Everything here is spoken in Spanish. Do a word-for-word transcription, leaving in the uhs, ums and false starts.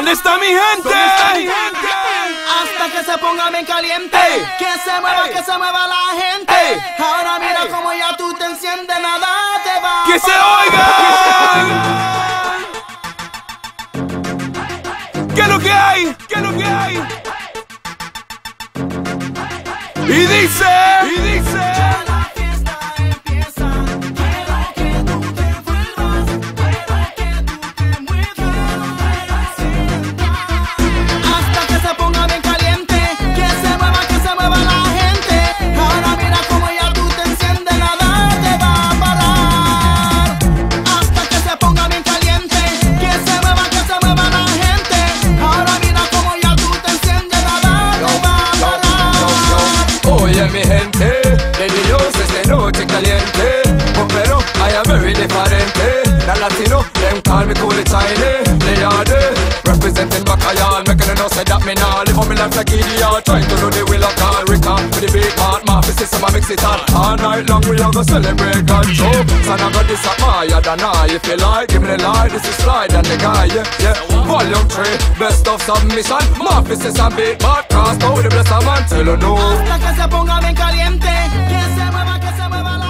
¿Dónde está mi gente? ¿Dónde está mi gente? Hasta que se ponga bien caliente. Ey. Que se mueva, ey. Que se mueva la gente. Ey. Ahora mira, ey. Como ya tú te enciendes, nada te va ¡Que a se oiga! ¿Qué es lo que hay? ¿Qué es lo que hay? Y dice, y dice. Mi gente, de Dios es de noche caliente. Oh, pero I am very different. The Latino, them call me cool China. They are there, representing Bacayal. Making them know say that me nah live on me life like idiot. Trying to do the will of God, Rica. With the big heart, my system, I mix it all. All night long we are gonna celebrate God show. So now got this at my yard and I. If you like, give me the light, this is slide and the guy, yeah, yeah. Volume three, best of submission. My system, big bad cross, now the bless a man, tell you no. Hasta que se ponga bien caliente, que se mueva, que se mueva la